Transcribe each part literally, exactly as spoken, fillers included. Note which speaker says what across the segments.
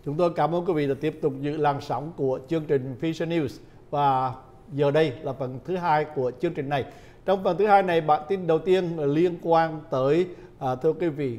Speaker 1: Chúng tôi cảm ơn quý vị đã tiếp tục giữ làn sóng của chương trình Vision News. Và giờ đây là phần thứ hai của chương trình này. Trong phần thứ hai này, bản tin đầu tiên liên quan tới à, thưa quý vị,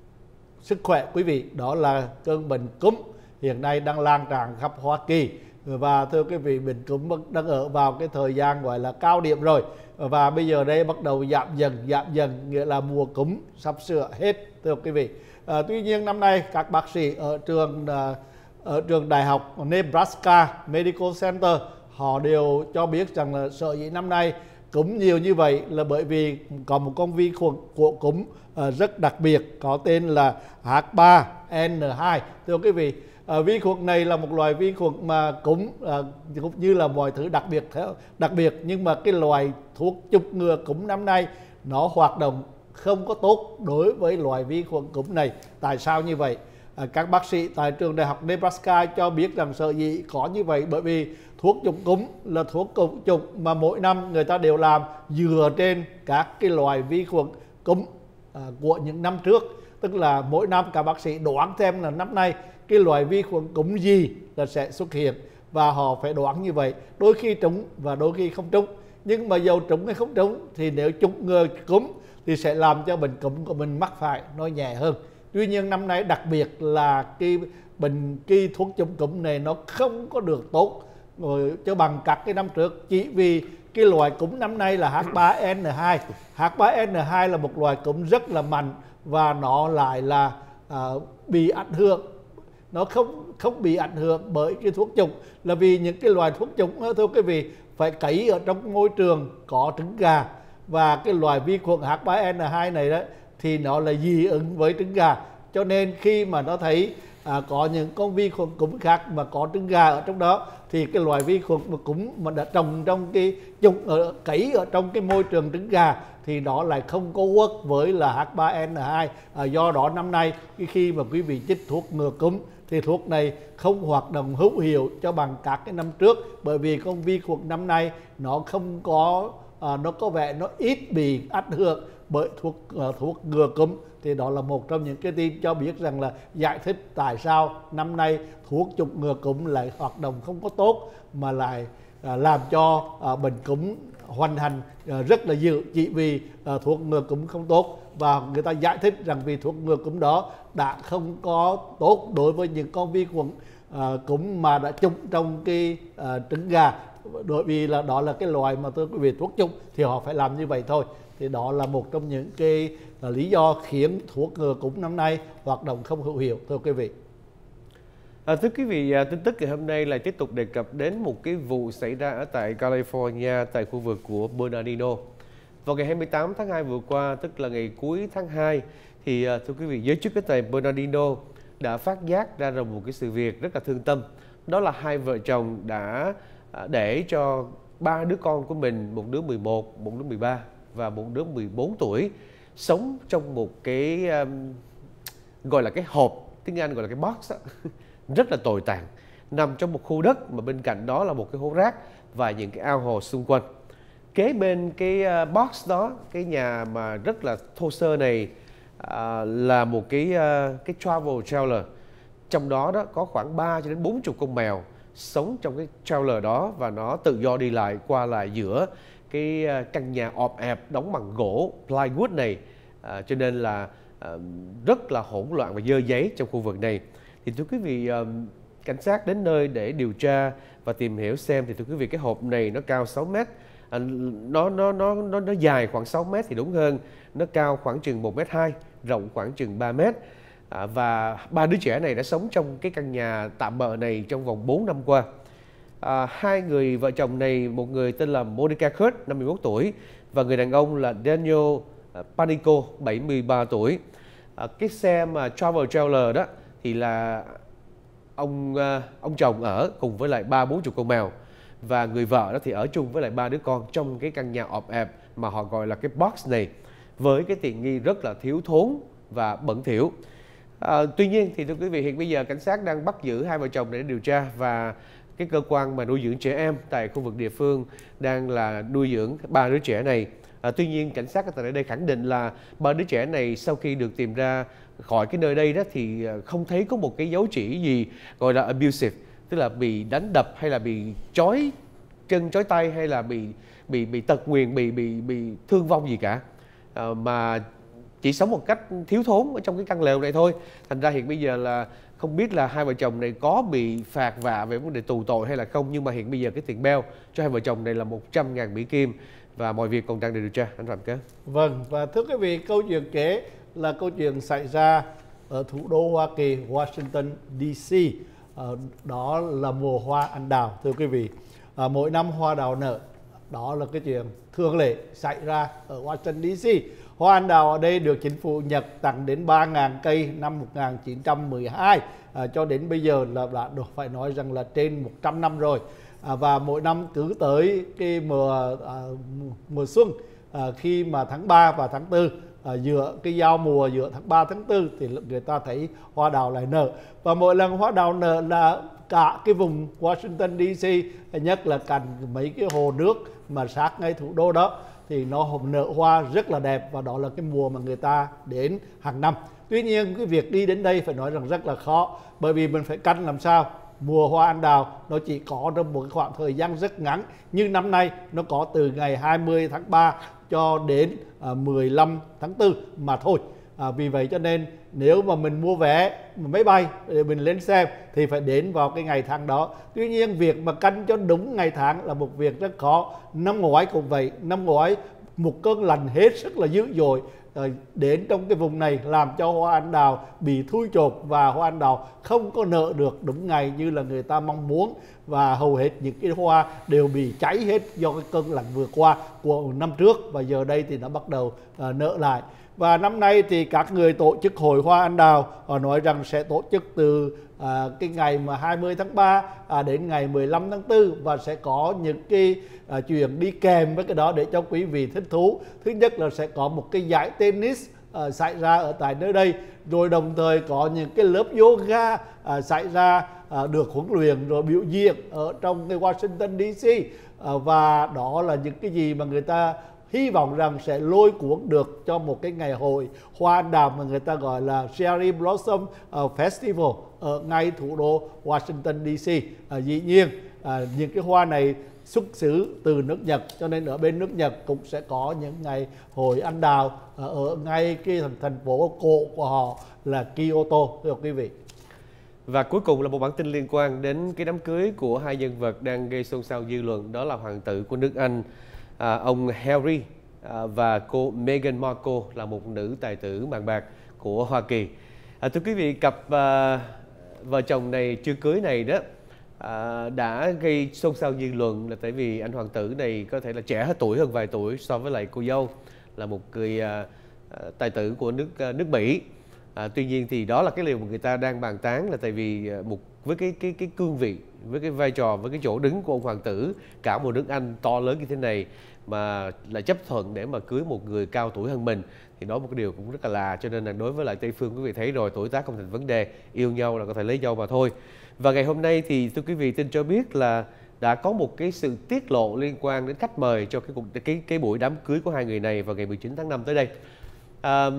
Speaker 1: sức khỏe quý vị, đó là cơn bệnh cúm hiện nay đang lan tràn khắp Hoa Kỳ. Và thưa quý vị, bệnh cúm đang ở vào cái thời gian gọi là cao điểm rồi, và bây giờ đây bắt đầu giảm dần giảm dần, nghĩa là mùa cúm sắp sửa hết thưa quý vị. À, tuy nhiên năm nay các bác sĩ ở trường à, ở trường đại học Nebraska Medical Center họ đều cho biết rằng là sở dĩ năm nay cúm nhiều như vậy là bởi vì có một con vi khuẩn của cúm uh, rất đặc biệt có tên là H ba N hai. Thưa quý vị, uh, vi khuẩn này là một loài vi khuẩn mà cúm uh, cũng như là mọi thứ đặc biệt đặc biệt nhưng mà cái loài thuốc chủng ngừa cúm năm nay nó hoạt động không có tốt đối với loài vi khuẩn cúm này. Tại sao như vậy? À, các bác sĩ tại trường đại học Nebraska cho biết rằng sở dĩ có như vậy bởi vì thuốc chống cúm là thuốc chủng mà mỗi năm người ta đều làm dựa trên các cái loài vi khuẩn cúm à, của những năm trước. Tức là mỗi năm các bác sĩ đoán xem là năm nay cái loài vi khuẩn cúm gì là sẽ xuất hiện, và họ phải đoán như vậy, đôi khi trúng và đôi khi không trúng. Nhưng mà dầu trúng hay không trúng thì nếu chủng ngừa cúm thì sẽ làm cho bệnh cúm của mình mắc phải nó nhẹ hơn. Tuy nhiên năm nay đặc biệt là cái bệnh cái thuốc chống cúm này nó không có được tốt cho bằng các cái năm trước, chỉ vì cái loài cúm năm nay là H ba N hai. H ba N hai là một loài cúm rất là mạnh và nó lại là à, bị ảnh hưởng, nó không không bị ảnh hưởng bởi cái thuốc chủng, là vì những cái loài thuốc chủng đó, thưa quý vị, phải cấy ở trong môi trường có trứng gà, và cái loài vi khuẩn H ba N hai này đó thì nó là dị ứng với trứng gà, cho nên khi mà nó thấy à, có những con vi khuẩn cúm khác mà có trứng gà ở trong đó thì cái loài vi khuẩn mà cúm mà đã trồng trong cái chung ở cấy ở trong cái môi trường trứng gà thì nó lại không có work với là H ba N hai. À, do đó năm nay khi mà quý vị chích thuốc ngừa cúm thì thuốc này không hoạt động hữu hiệu cho bằng các cái năm trước, bởi vì con vi khuẩn năm nay nó không có à, nó có vẻ nó ít bị ảnh hưởng bởi thuốc uh, thuốc ngừa cúm. Thì đó là một trong những cái tin cho biết rằng là giải thích tại sao năm nay thuốc chủng ngừa cúm lại hoạt động không có tốt mà lại uh, làm cho uh, bệnh cúm hoành hành uh, rất là dữ, chỉ vì uh, thuốc ngừa cúm không tốt. Và người ta giải thích rằng vì thuốc ngừa cúm đó đã không có tốt đối với những con vi khuẩn uh, cúm mà đã chủng trong cái uh, trứng gà, bởi vì là đó là cái loài mà tôi quý vị thuốc chủng thì họ phải làm như vậy thôi. Thì đó là một trong những cái uh, lý do khiến thuốc ngừa cúm năm nay hoạt động không hữu hiệu, thưa quý vị.
Speaker 2: À, thưa quý vị, à, tin tức ngày hôm nay lại tiếp tục đề cập đến một cái vụ xảy ra ở tại California, tại khu vực của Bernardino. Vào ngày hai mươi tám tháng hai vừa qua, tức là ngày cuối tháng hai, thì à, thưa quý vị, giới chức ở tại Bernardino đã phát giác ra một cái sự việc rất là thương tâm. Đó là hai vợ chồng đã à, để cho ba đứa con của mình, một đứa mười một, một đứa mười ba và một đứa mười bốn tuổi, sống trong một cái um, gọi là cái hộp, tiếng Anh gọi là cái box đó, rất là tồi tàn, nằm trong một khu đất mà bên cạnh đó là một cái hố rác và những cái ao hồ xung quanh. Kế bên cái uh, box đó, cái nhà mà rất là thô sơ này uh, là một cái uh, cái travel trailer. Trong đó đó có khoảng ba cho đến bốn chục con mèo sống trong cái trailer đó, và nó tự do đi lại qua lại giữa cái căn nhà ọp ẹp đóng bằng gỗ plywood này, à, cho nên là à, rất là hỗn loạn và dơ giấy trong khu vực này. Thì thưa quý vị, à, cảnh sát đến nơi để điều tra và tìm hiểu xem, thì thưa quý vị, cái hộp này nó cao sáu mét, à, nó, nó nó nó nó dài khoảng sáu mét thì đúng hơn, nó cao khoảng chừng một mét hai, rộng khoảng chừng ba mét. À, và ba đứa trẻ này đã sống trong cái căn nhà tạm bợ này trong vòng bốn năm qua. À, hai người vợ chồng này, một người tên là Monica Kurt, năm mươi mốt tuổi, và người đàn ông là Daniel Panico, bảy mươi ba tuổi. À, cái xe mà travel trailer đó thì là ông ông chồng ở cùng với lại ba bốn chục con mèo, và người vợ đó thì ở chung với lại ba đứa con trong cái căn nhà ọp ẹp mà họ gọi là cái box này, với cái tiện nghi rất là thiếu thốn và bẩn thỉu. À, tuy nhiên thì thưa quý vị, hiện bây giờ cảnh sát đang bắt giữ hai vợ chồng để điều tra, và cái cơ quan mà nuôi dưỡng trẻ em tại khu vực địa phương đang là nuôi dưỡng ba đứa trẻ này. À, tuy nhiên cảnh sát ở tại đây khẳng định là ba đứa trẻ này sau khi được tìm ra khỏi cái nơi đây đó thì không thấy có một cái dấu chỉ gì gọi là abusive, tức là bị đánh đập hay là bị trói chân trói tay hay là bị bị bị tật nguyền, bị bị bị thương vong gì cả, à, mà chỉ sống một cách thiếu thốn ở trong cái căn lều này thôi. Thành ra hiện bây giờ là không biết là hai vợ chồng này có bị phạt vạ về vấn đề tù tội hay là không, nhưng mà hiện bây giờ cái tiền bail cho hai vợ chồng này là một trăm ngàn Mỹ Kim và mọi việc còn đang được điều tra. Anh Phạm Kế.
Speaker 1: Vâng, và thưa quý vị, câu chuyện kể là câu chuyện xảy ra ở thủ đô Hoa Kỳ, Washington đê xê. Ờ, đó là mùa hoa anh đào, thưa quý vị. À, mỗi năm hoa đào nở, đó là cái chuyện thường lệ xảy ra ở Washington đê xê. Hoa anh đào ở đây được chính phủ Nhật tặng đến ba nghìn cây năm một nghìn chín trăm mười hai, à, cho đến bây giờ là đã được phải nói rằng là trên một trăm năm rồi. À, và mỗi năm cứ tới cái mùa à, mùa xuân, à, khi mà tháng ba và tháng tư, à, giữa cái giao mùa giữa tháng ba tháng tư thì người ta thấy hoa đào lại nở. Và mỗi lần hoa đào nở là cả cái vùng Washington đê xê, nhất là cạnh mấy cái hồ nước mà sát ngay thủ đô đó, thì nó nở hoa rất là đẹp, và đó là cái mùa mà người ta đến hàng năm. Tuy nhiên cái việc đi đến đây phải nói rằng rất là khó, bởi vì mình phải canh làm sao mùa hoa anh đào nó chỉ có trong một khoảng thời gian rất ngắn, như năm nay nó có từ ngày hai mươi tháng ba cho đến à, mười lăm tháng tư mà thôi. À, vì vậy cho nên nếu mà mình mua vé máy bay để mình lên xem thì phải đến vào cái ngày tháng đó. Tuy nhiên việc mà canh cho đúng ngày tháng là một việc rất khó. Năm ngoái cũng vậy, năm ngoái một cơn lạnh hết sức là dữ dội đến trong cái vùng này làm cho hoa anh đào bị thui chột, và hoa anh đào không có nở được đúng ngày như là người ta mong muốn, và hầu hết những cái hoa đều bị cháy hết do cái cơn lạnh vừa qua của năm trước, và giờ đây thì nó bắt đầu uh, nở lại. Và năm nay thì các người tổ chức hội hoa anh đào họ nói rằng sẽ tổ chức từ à, cái ngày mà hai mươi tháng ba à, đến ngày mười lăm tháng tư, và sẽ có những cái à, chuyện đi kèm với cái đó để cho quý vị thích thú. Thứ nhất là sẽ có một cái giải tennis à, xảy ra ở tại nơi đây, rồi đồng thời có những cái lớp yoga à, xảy ra à, được huấn luyện rồi biểu diễn ở trong cái Washington đê xê, à, và đó là những cái gì mà người ta hy vọng rằng sẽ lôi cuốn được cho một cái ngày hội hoa anh đào mà người ta gọi là Cherry Blossom Festival ở ngay thủ đô Washington đê xê. À, dĩ nhiên à, những cái hoa này xuất xứ từ nước Nhật, cho nên ở bên nước Nhật cũng sẽ có những ngày hội anh đào ở ngay cái thành, thành phố cổ của họ là Kyoto, thưa quý vị.
Speaker 2: Và cuối cùng là một bản tin liên quan đến cái đám cưới của hai nhân vật đang gây xôn xao dư luận, đó là hoàng tử của nước Anh, À, ông Harry à, và cô Meghan Markle là một nữ tài tử bàn bạc của Hoa Kỳ. À, thưa quý vị, cặp à, vợ chồng này chưa cưới này đó à, đã gây xôn xao dư luận là tại vì anh hoàng tử này có thể là trẻ hơn tuổi hơn vài tuổi so với lại cô dâu, là một người à, à, tài tử của nước à, nước Mỹ. À, tuy nhiên thì đó là cái điều mà người ta đang bàn tán, là tại vì một với cái cái cái cương vị, với cái vai trò, với cái chỗ đứng của ông hoàng tử cả một nước Anh to lớn như thế này mà lại chấp thuận để mà cưới một người cao tuổi hơn mình, thì đó một cái điều cũng rất là lạ. Cho nên là đối với lại Tây phương, quý vị thấy rồi, tuổi tác không thành vấn đề, yêu nhau là có thể lấy nhau mà thôi. Và ngày hôm nay thì thưa quý vị, tin cho biết là đã có một cái sự tiết lộ liên quan đến khách mời cho cái cuộc cái cái buổi đám cưới của hai người này vào ngày mười chín tháng năm tới đây. À,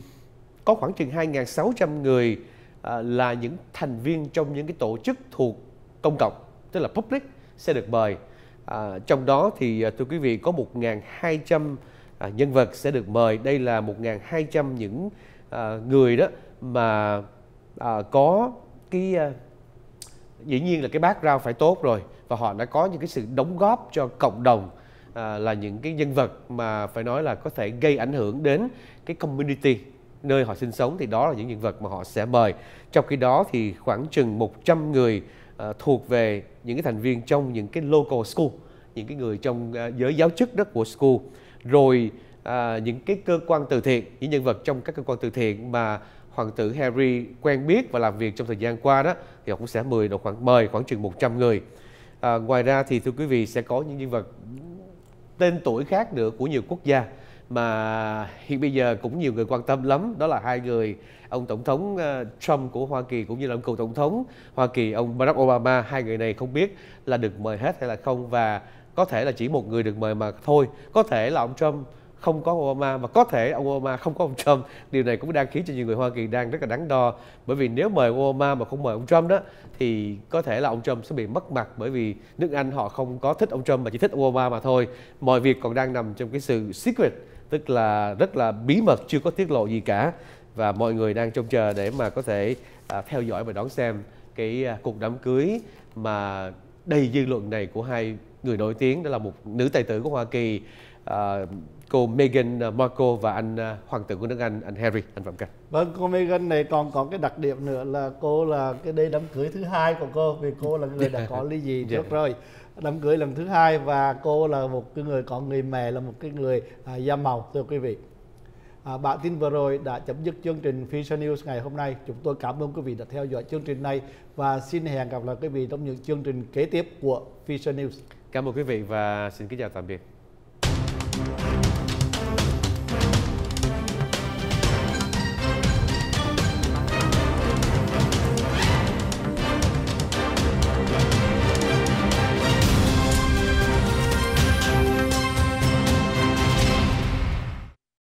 Speaker 2: có khoảng chừng hai nghìn sáu trăm người à, là những thành viên trong những cái tổ chức thuộc công cộng, tức là public, sẽ được mời. À, trong đó thì thưa quý vị có một nghìn hai trăm à, nhân vật sẽ được mời. Đây là một nghìn hai trăm những à, người đó mà à, có cái à, dĩ nhiên là cái background phải tốt rồi, và họ đã có những cái sự đóng góp cho cộng đồng, à, là những cái nhân vật mà phải nói là có thể gây ảnh hưởng đến cái community nơi họ sinh sống, thì đó là những nhân vật mà họ sẽ mời. Trong khi đó thì khoảng chừng một trăm người uh, thuộc về những cái thành viên trong những cái local school, những cái người trong uh, giới giáo chức đó của school, rồi uh, những cái cơ quan từ thiện, những nhân vật trong các cơ quan từ thiện mà hoàng tử Harry quen biết và làm việc trong thời gian qua đó, thì họ cũng sẽ mời khoảng mời khoảng chừng một trăm người. Uh, ngoài ra thì thưa quý vị sẽ có những nhân vật tên tuổi khác nữa của nhiều quốc gia mà hiện bây giờ cũng nhiều người quan tâm lắm, đó là hai người, ông tổng thống Trump của Hoa Kỳ cũng như là ông cựu tổng thống Hoa Kỳ ông Barack Obama. Hai người này không biết là được mời hết hay là không, và có thể là chỉ một người được mời mà thôi. Có thể là ông Trump không có Obama, và có thể ông Obama không có ông Trump. Điều này cũng đang khiến cho nhiều người Hoa Kỳ đang rất là đắn đo, bởi vì nếu mời Obama mà không mời ông Trump đó thì có thể là ông Trump sẽ bị mất mặt, bởi vì nước Anh họ không có thích ông Trump mà chỉ thích ông Obama mà thôi. Mọi việc còn đang nằm trong cái sự secret, tức là rất là bí mật, chưa có tiết lộ gì cả, và mọi người đang trông chờ để mà có thể à, theo dõi và đón xem cái à, cuộc đám cưới mà đầy dư luận này của hai người nổi tiếng, đó là một nữ tài tử của Hoa Kỳ, à, cô Meghan Markle và anh à, hoàng tử của nước Anh, anh Harry, anh Phạm Cảnh.
Speaker 1: Vâng, cô Meghan này còn có cái đặc điểm nữa là cô là cái đây đám cưới thứ hai của cô, vì cô là người đã có ly dị trước rồi. Đám cưới lần thứ hai, và cô là một cái người có người mẹ là một cái người à, da màu, thưa quý vị. À, bản tin vừa rồi đã chấm dứt chương trình Vision News ngày hôm nay. Chúng tôi cảm ơn quý vị đã theo dõi chương trình này và xin hẹn gặp lại quý vị trong những chương trình kế tiếp của Vision News.
Speaker 2: Cảm ơn quý vị và xin kính chào tạm biệt.